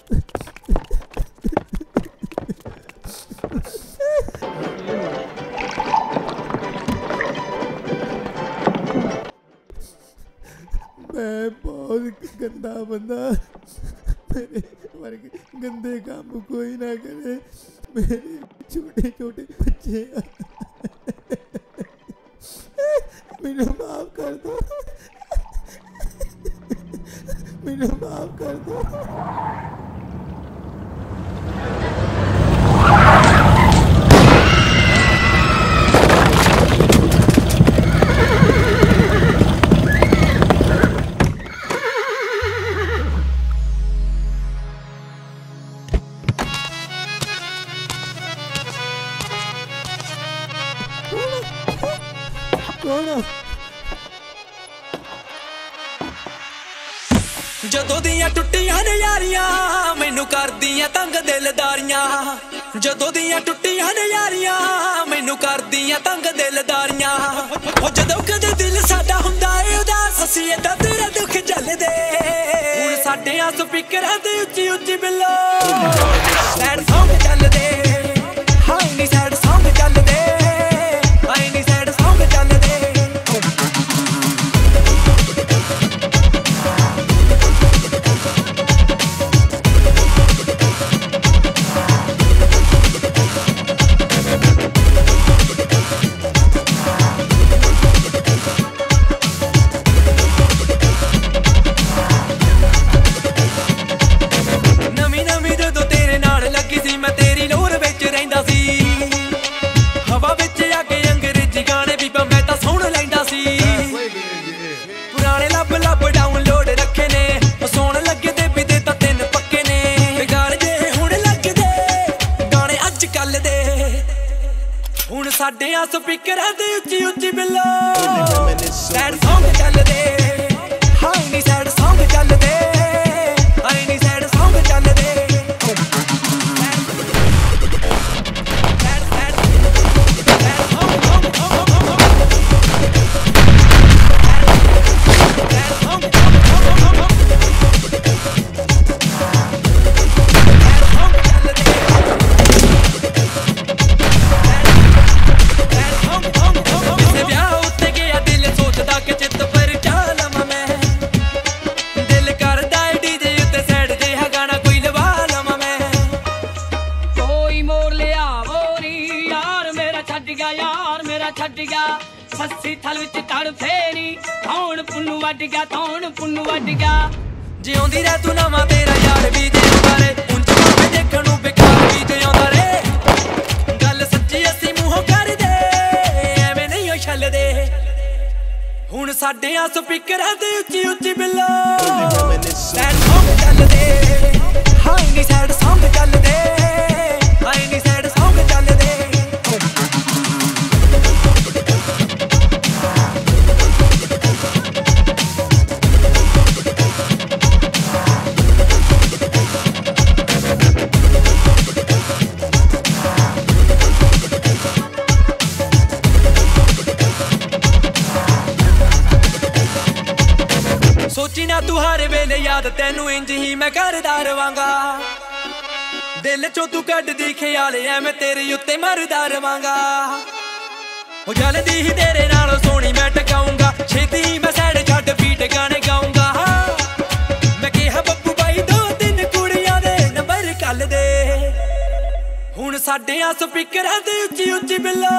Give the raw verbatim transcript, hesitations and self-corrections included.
मैं बहुत गंदा बंदा, मेरे वर्गे गंदे काम कोई ना करे। मेरे छोटे छोटे बच्चे मैंने माफ कर दो, मैंने माफ कर दो। जदों दियां टुट्टियां ने यारियां मैनू करदियां तंग दिलदारियां, जदों दियां टुट्टियां ने यारियां मैनू करदियां तंग दिलदारियां। ओ जदों कदे दिल साडा हुंदा ए उदास असीं एदा तेरा दुख झल्लदे, हुण साडे आ स्पीकरां ते उच्ची उच्ची बिल्लो सैड सॉन्ग चलदे। हाय नी सैड सॉन्ग चलदे, हाय नी सैड सॉन्ग चलदे। साडे आ स्पीकरां ते उच्ची उच्ची बिल्लो सैड सॉन्ग चलदे। हाय नी सैड सॉन्ग चलदे, हाय नी सैड सॉन्ग चलदे। सस्सी थल विच तड़ फेरी थौण पुन्नू वड गया, थौण पुन्नू वड गया। जिउंदी रह तू नवां तेरा यार भी जिउंदा रे, उंज भावें देखण नूं बेकार भी जिउंदा रे। गल सच्ची असीं मूंहों करदे एवें नहीं ओ छलदे, हुण साडे आ स्पीकरां ते उच्ची उच्ची बिल्लो सैड सॉन्ग चलदे। हाय नी सैड सॉन्ग चलदे, हाय नी सैड सॉन्ग चलदे। सोची ना तू हर वेले याद तेनू इंज ही मैं करदा रवांगा, दिल चो तू कड्डदी ख्याल ऐवें तेरे उत्ते मरदा रवांगा। ओ जल्दी ही तेरे नालों सोहनी मैं टकाऊंगा, छेती ही मैं सैड छड्ड बीट गाने गाऊंगा। मैं कहा बब्बू भाई दो तीन कुड़ियां दे नंबर कल दे, हुण साडे आ स्पीकरां ते उच्ची उच्ची बिल्लो